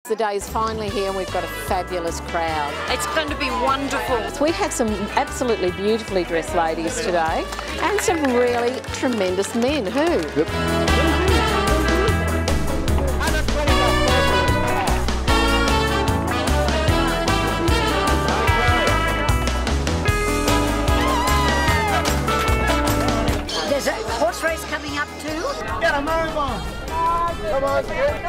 The day is finally here and we've got a fabulous crowd. It's going to be wonderful. We have some absolutely beautifully dressed ladies today and some really tremendous men. Who? Yep. There's a horse race coming up too. Get a move on. Come on.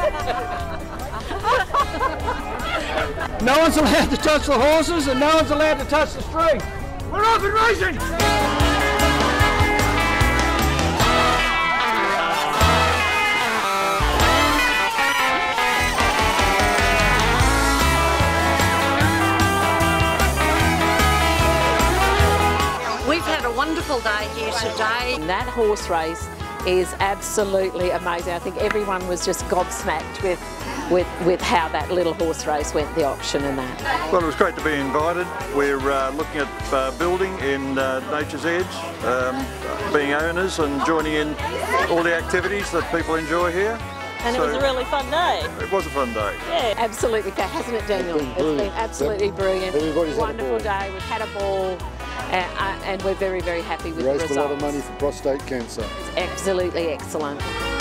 No one's allowed to touch the horses and no one's allowed to touch the street. We're off and racing! We've had a wonderful day here today. And that horse race is absolutely amazing. I think everyone was just gobsmacked with how that little horse race went, the auction and that. Well, it was great to be invited. We're looking at building in Nature's Edge, being owners and joining in all the activities that people enjoy here. And so, it was a really fun day. It was a fun day. Yeah, absolutely, hasn't it, Daniel? It's been absolutely brilliant. Everybody's wonderful day. We've had a ball, and we're very, very happy with the results. Raised a lot of money for prostate cancer. It's absolutely excellent.